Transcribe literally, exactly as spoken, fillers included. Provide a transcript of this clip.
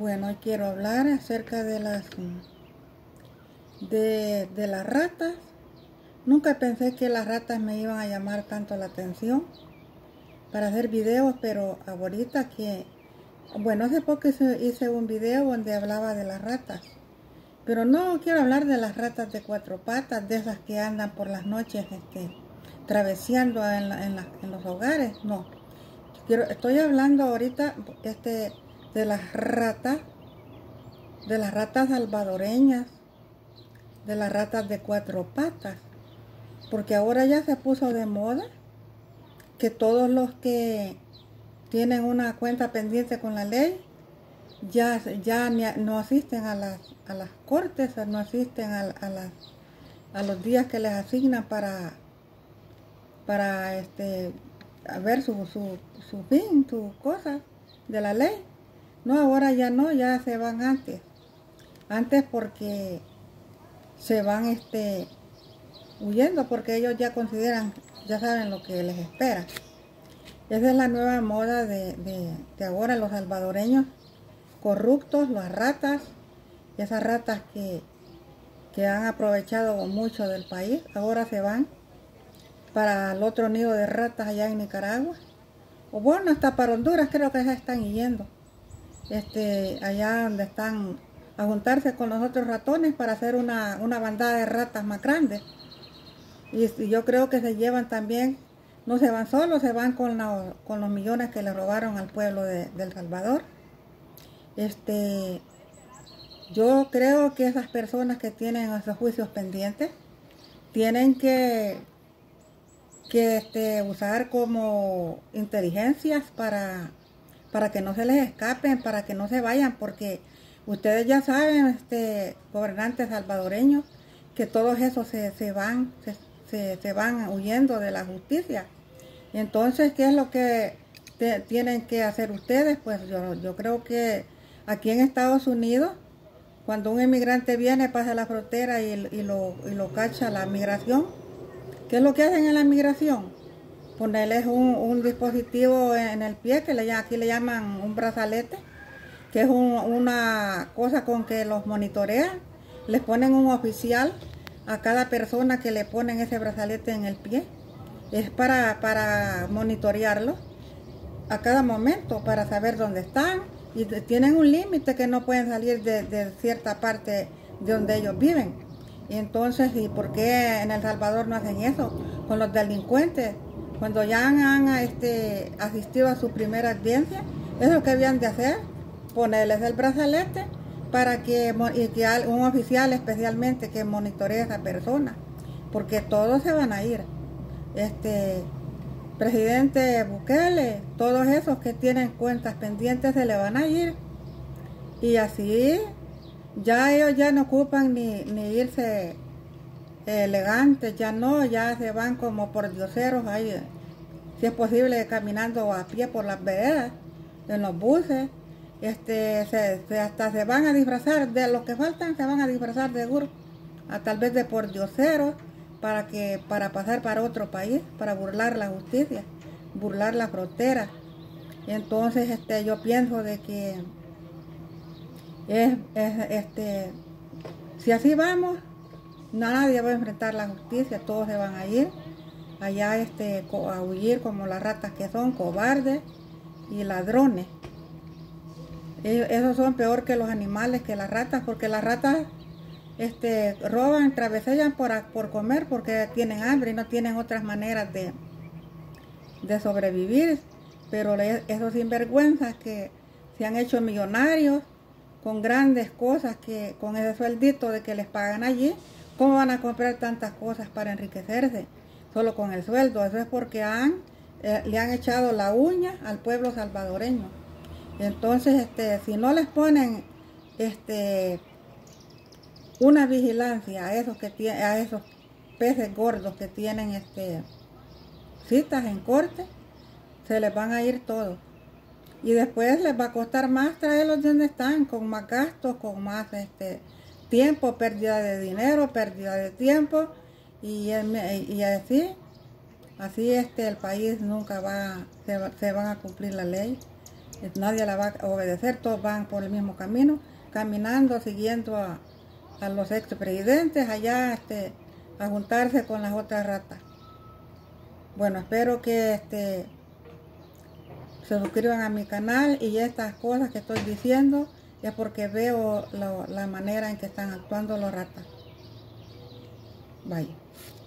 Bueno, hoy quiero hablar acerca de las de, de las ratas. Nunca pensé que las ratas me iban a llamar tanto la atención para hacer videos, pero ahorita que, bueno, hace poco hice, hice un video donde hablaba de las ratas, pero no quiero hablar de las ratas de cuatro patas, de esas que andan por las noches este, traveseando en, la, en, la, en los hogares, no. Quiero, estoy hablando ahorita este, de las ratas, de las ratas salvadoreñas, de las ratas de cuatro patas, porque ahora ya se puso de moda que todos los que tienen una cuenta pendiente con la ley ya, ya no asisten a las, a las cortes, no asisten a, a, las, a los días que les asignan para, para este, a ver su, su, su fin, sus cosas de la ley. No, ahora ya no, ya se van antes. Antes porque se van este, huyendo, porque ellos ya consideran, ya saben lo que les espera. Esa es la nueva moda de, de, de ahora, los salvadoreños corruptos, las ratas, esas ratas que, que han aprovechado mucho del país, ahora se van para el otro nido de ratas allá en Nicaragua, o bueno, hasta para Honduras creo que ya están yendo, este, allá donde están a juntarse con los otros ratones para hacer una, una bandada de ratas más grande. Y, y yo creo que se llevan también, no se van solos, se van con, la, con los millones que le robaron al pueblo de, de El Salvador. Este, yo creo que esas personas que tienen esos juicios pendientes tienen que, que este, usar como inteligencias para, para que no se les escapen, para que no se vayan, porque ustedes ya saben, este, gobernantes salvadoreños, que todos esos se, se van, se, se, se van huyendo de la justicia. Y entonces, ¿qué es lo que te, tienen que hacer ustedes? Pues yo, yo creo que aquí en Estados Unidos, cuando un inmigrante viene, pasa la frontera y, y, lo, y lo cacha la migración, ¿qué es lo que hacen en la migración? Ponerles un, un dispositivo en el pie, que le, aquí le llaman un brazalete, que es un, una cosa con que los monitorean. Les ponen un oficial a cada persona que le ponen ese brazalete en el pie. Es para, para monitorearlo a cada momento, para saber dónde están. Y tienen un límite que no pueden salir de, de cierta parte de donde ellos viven. Y entonces, ¿y por qué en El Salvador no hacen eso? Con los delincuentes, cuando ya han, han este, asistido a su primera audiencia, es lo que habían de hacer, ponerles el brazalete para que, y que un oficial especialmente que monitoree a esa persona, porque todos se van a ir. Este presidente Bukele, todos esos que tienen cuentas pendientes se le van a ir, y así ya ellos ya no ocupan ni, ni irse elegantes, ya no, ya se van como por dioseros ahí, si es posible caminando a pie por las veredas, en los buses, este, se, se, hasta se van a disfrazar, de los que faltan se van a disfrazar de seguro, a tal vez de por dioseros, para que para pasar para otro país, para burlar la justicia, burlar la frontera. Entonces este yo pienso de que es, es este si así vamos, nadie va a enfrentar la justicia, todos se van a ir allá este a huir como las ratas que son, cobardes y ladrones. Ellos, esos son peor que los animales, que las ratas, porque las ratas Este, roban, travesellan por, por comer, porque tienen hambre y no tienen otras maneras de, de sobrevivir. Pero esos sinvergüenzas que se han hecho millonarios con grandes cosas, que con ese sueldito de que les pagan allí, ¿cómo van a comprar tantas cosas para enriquecerse? Solo con el sueldo. Eso es porque han, eh, le han echado la uña al pueblo salvadoreño. Entonces, este, si no les ponen este una vigilancia a esos que tienen, a esos peces gordos que tienen este citas en corte, se les van a ir todos. Y después les va a costar más traerlos de donde están, con más gastos, con más este tiempo, pérdida de dinero, pérdida de tiempo, y, y así, así este el país nunca va, se, se van a cumplir la ley. Nadie la va a obedecer, todos van por el mismo camino, caminando, siguiendo a, a los expresidentes allá este, a juntarse con las otras ratas. Bueno, espero que este, se suscriban a mi canal, y estas cosas que estoy diciendo es porque veo lo, la manera en que están actuando las ratas. Bye.